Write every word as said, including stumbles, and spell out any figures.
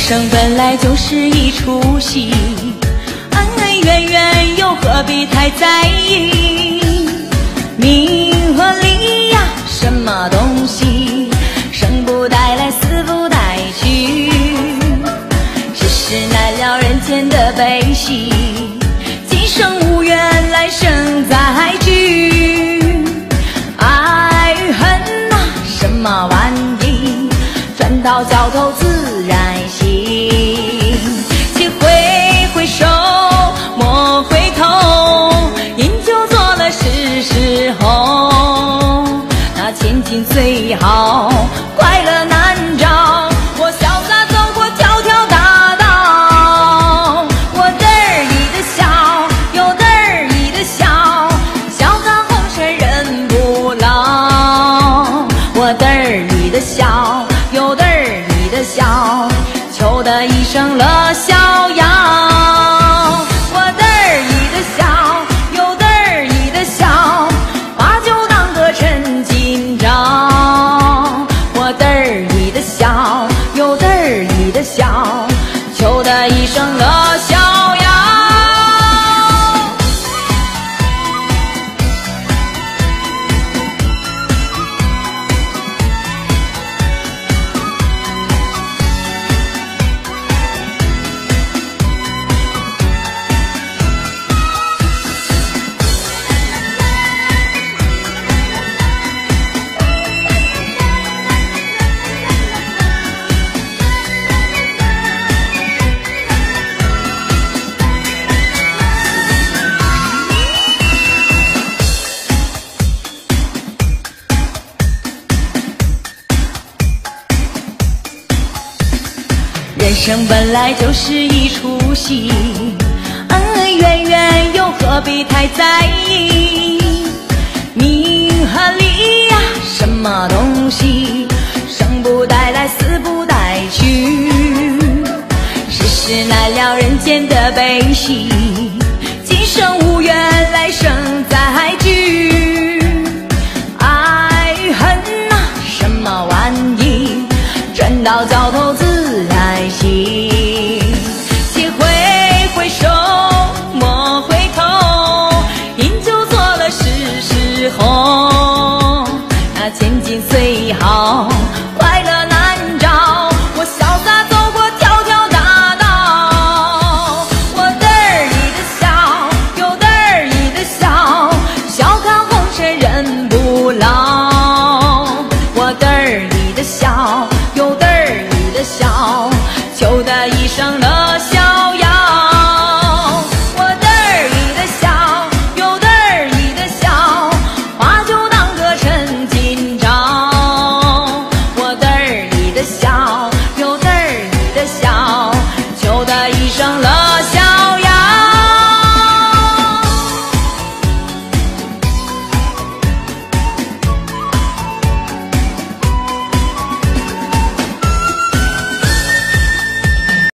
生本来就是一出戏，恩恩怨怨又何必太在意？名和利呀，什么东西，生不带来，死不带去，只是难了人间的悲喜。今生无缘，来生再聚。爱与恨呐，什么玩意，转到脚头自然醒。且挥挥手，莫回头，饮酒作乐是时候。那千金最好，快乐难找。我潇洒走过条条大道，我得意的笑，有得意的笑，笑看红尘人不老。我得意的笑，有得意的笑，求得一生乐逍遥。我得意的笑，有得意的笑，把酒当歌趁今朝。我得意的笑，有得意的笑，求得一生乐逍遥。人生本来就是一出戏，恩恩怨怨又何必太在意？名和利呀，什么东西，生不带来，死不带去，世事难料人间的悲喜。今生无缘，来生再聚。爱与恨呐，什么玩意，转到脚头自然醒。且挥挥手，莫回头，饮酒作乐是时候。那千金最好，快乐难找。我潇洒走过条条大道，我得意的笑，有得意的笑，笑看红尘人不老。我得意的笑，有得意的笑，求得一生乐逍遥。我得意的笑，有得意的笑，把酒当歌趁今朝。我得意的笑，有得意的笑，求得一生乐